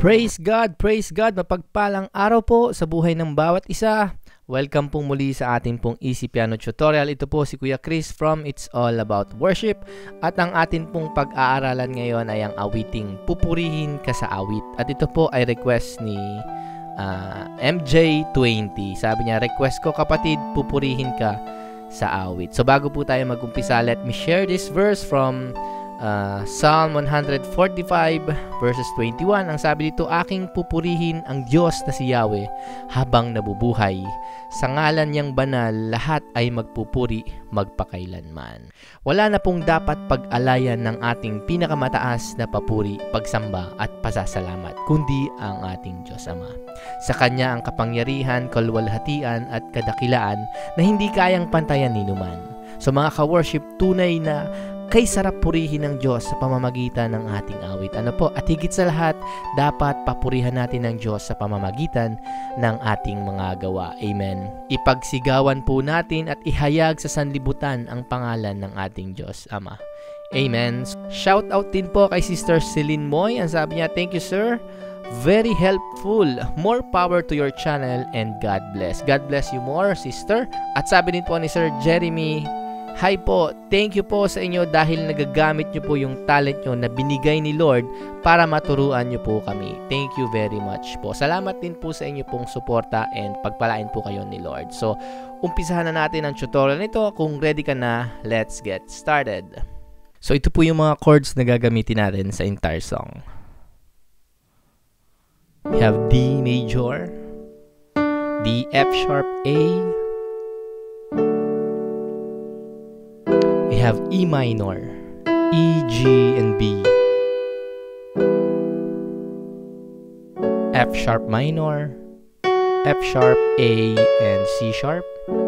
Praise God, mapagpalang araw po sa buhay ng bawat isa. Welcome po muli sa ating pong Easy Piano Tutorial. Ito po si Kuya Chris from It's All About Worship. At ang atin pong pag-aaralan ngayon ay ang awiting Pupurihin Ka sa Awit. At ito po ay request ni MJ20. Sabi niya, request ko kapatid, pupurihin ka sa awit. So bago po tayo mag-umpisa, let me share this verse from Psalm 145 verses 21. Ang sabi dito, aking pupurihin ang Diyos na si Yahweh habang nabubuhay. Sa ngalan niyang banal, lahat ay magpupuri magpakailanman. Wala na pong dapat pag-alayan ng ating pinakamataas na papuri, pagsamba at pasasalamat, kundi ang ating Diyos Ama. Sa Kanya ang kapangyarihan, kalwalhatian at kadakilaan na hindi kayang pantayan ni numan. So mga ka-worship, tunay na kay sarap purihin ng Diyos sa pamamagitan ng ating awit. Ano po? At higit sa lahat, dapat papurihan natin ng Diyos sa pamamagitan ng ating mga gawa. Amen. Ipagsigawan po natin at ihayag sa sanlibutan ang pangalan ng ating Diyos Ama. Amen. Shout out din po kay Sister Celine Moy. Ang sabi niya, thank you sir. Very helpful. More power to your channel and God bless. God bless you more, sister. At sabi din po ni Sir Jeremy, hi po, thank you po sa inyo dahil nagagamit nyo po yung talent nyo na binigay ni Lord para maturuan nyo po kami. Thank you very much po. Salamat din po sa inyo pong suporta and pagpalain po kayo ni Lord. So, umpisahan na natin ang tutorial nito. Kung ready ka na, let's get started. So, ito po yung mga chords na gagamitin natin sa entire song. We have D major, D F sharp A, we have E minor, E, G, and B, F sharp minor, F sharp, A, and C sharp.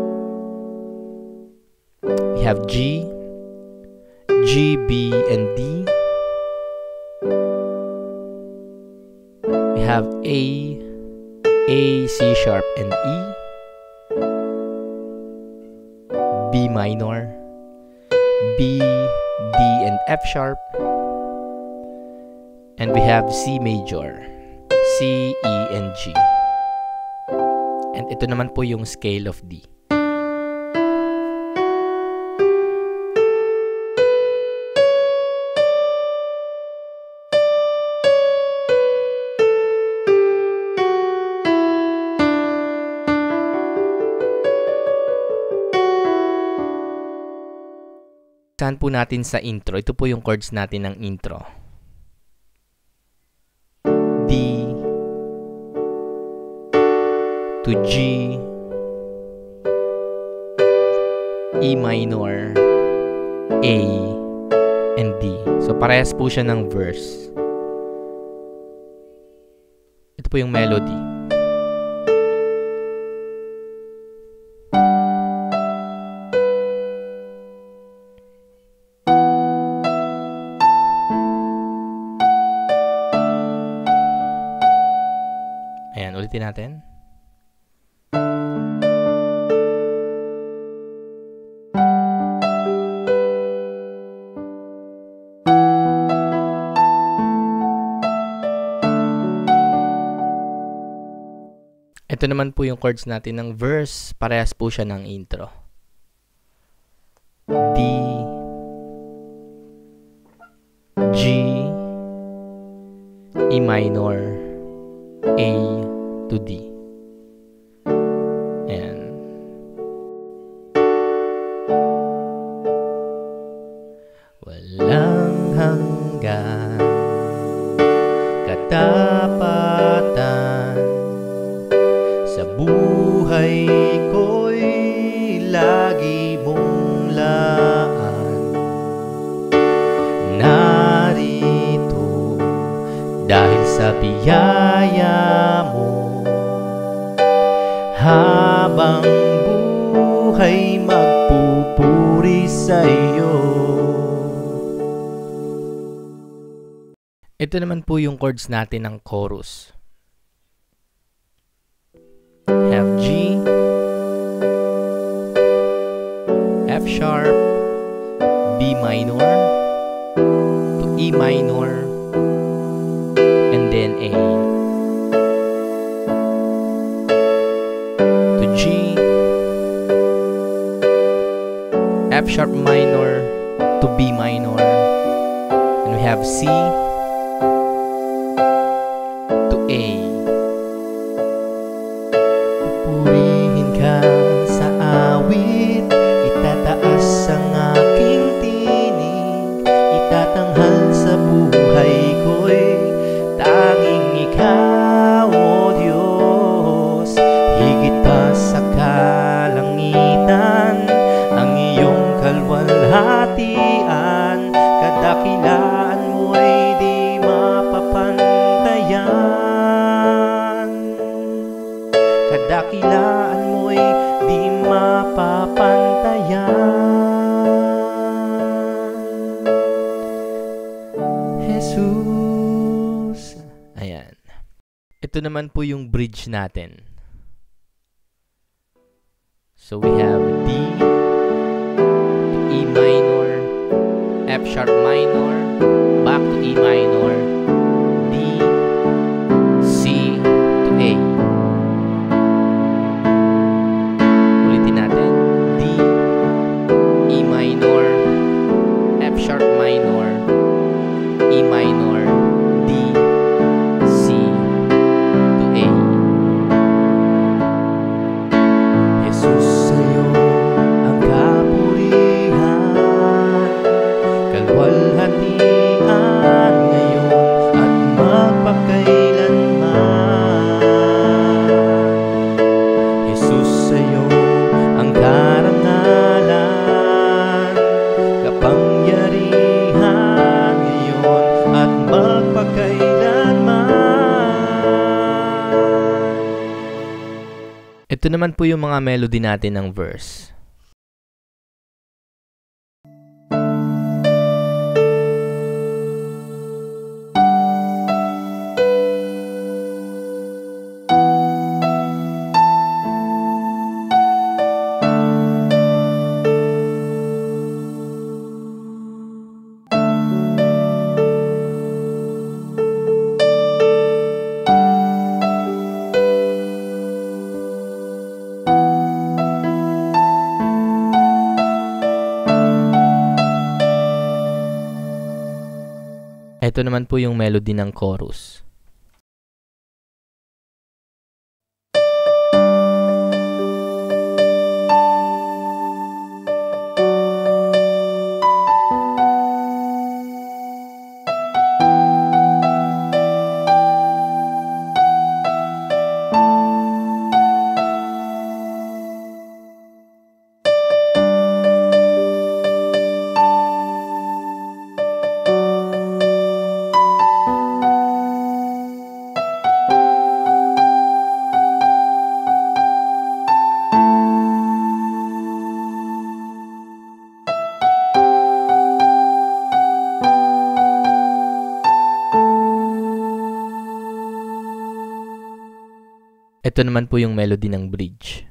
We have G, G, B, and D. We have A, C sharp, and E, B minor, B, D, and F sharp, and we have C major, C, E, and G. And ito naman po yung scale of D. Saan po natin sa intro? Ito po yung chords natin ng intro. D to G, E minor, A, and D. So parehas po siya ng verse. Ito po yung melody. Ayan, ulitin natin. Ito naman po yung chords natin ng verse. Parehas po siya ng intro. D, G, E minor, A to D. Ayan. Walang hanggan, katapatan, sa buhay ko'y lagi mong laan. Narito dahil sa biyaya mo, habang buhay magpupuri sa iyo. Ito naman po yung chords natin ng chorus. Have G, F sharp, B minor, to E minor, and then A. F sharp minor to B minor, and we have C to A. Pupurihin ka sa awit, itataas ang aking tinig, itatanghal sa buhay ko'y tanging ikaw, O Diyos. Higit pa sa kalangitan ang iyong kalwalhatian, kadakilaan mo'y di mapapantayan, kadakilaan mo'y di mapapantayan. Jesus. Ayan. Ito naman po yung bridge natin. So we have D to E minor, F sharp minor, back to E minor, D, C to A. Ulitin natin. D, E minor, F sharp minor, E minor, D, C to A. Jesus, sa'yo ang kapurihan, kalwalhatian ngayon at magpakailanman. Jesus, sa'yo ang karangalan, kapangyarihan ngayon at magpakailanman. Ito naman po yung mga melody natin ng verse. Ito naman po yung melody ng chorus. Ito naman po yung melody ng bridge.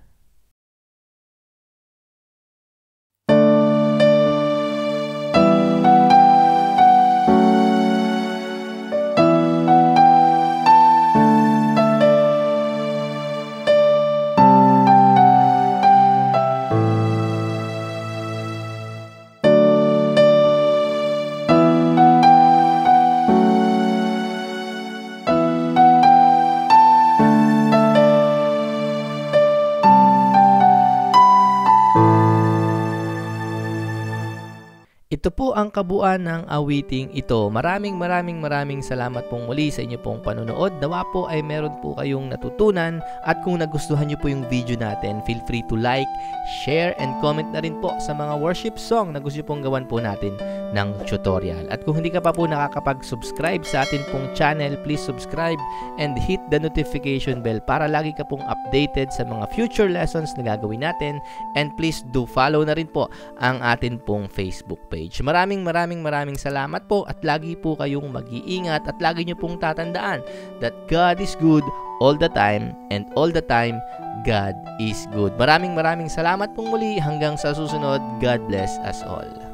Ito po ang kabuuan ng awiting ito. Maraming salamat pong muli sa inyo pong panonood. Nawa po ay meron po kayong natutunan, at kung nagustuhan nyo po yung video natin, feel free to like, share, and comment na rin po sa mga worship song na gusto nyo pong gawan po natin ng tutorial. At kung hindi ka pa po nakakapag-subscribe sa atin pong channel, please subscribe and hit the notification bell para lagi ka pong updated sa mga future lessons na gagawin natin. And please do follow na rin po ang atin pong Facebook page. Maraming salamat po, at lagi po kayong mag-iingat, at lagi nyo pong tatandaan that God is good all the time, and all the time God is good. Maraming salamat pong muli. Hanggang sa susunod. God bless us all.